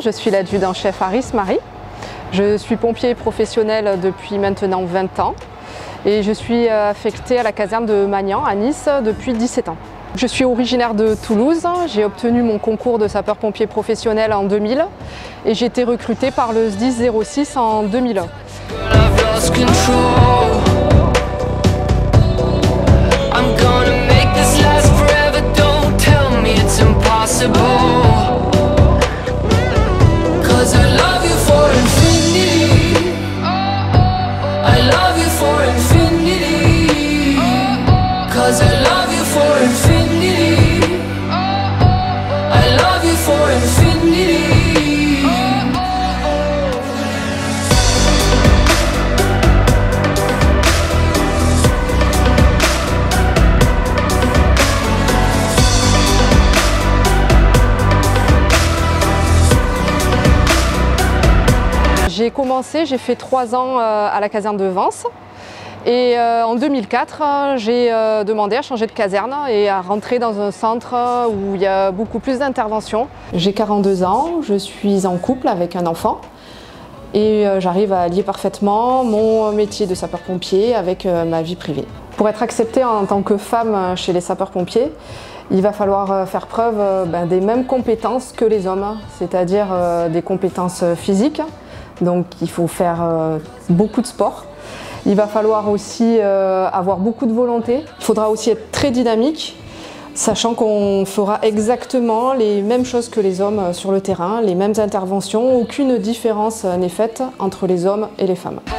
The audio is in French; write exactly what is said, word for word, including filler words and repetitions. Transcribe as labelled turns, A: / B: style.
A: je suis l'adjudant-chef Aris Marie. Je suis pompier professionnel depuis maintenant vingt ans et je suis affectée à la caserne de Magnan à Nice depuis dix-sept ans. Je suis originaire de Toulouse, j'ai obtenu mon concours de sapeur-pompier professionnel en deux mille et j'ai été recrutée par le S D I S zéro six en deux mille un. J'ai commencé, j'ai fait trois ans à la caserne de Vence et en deux mille quatre, j'ai demandé à changer de caserne et à rentrer dans un centre où il y a beaucoup plus d'interventions. J'ai quarante-deux ans, je suis en couple avec un enfant et j'arrive à lier parfaitement mon métier de sapeur-pompier avec ma vie privée. Pour être acceptée en tant que femme chez les sapeurs-pompiers, il va falloir faire preuve ben, des mêmes compétences que les hommes, c'est-à-dire des compétences physiques. Donc il faut faire euh, beaucoup de sport. Il va falloir aussi euh, avoir beaucoup de volonté. Il faudra aussi être très dynamique, sachant qu'on fera exactement les mêmes choses que les hommes sur le terrain, les mêmes interventions. Aucune différence n'est faite entre les hommes et les femmes.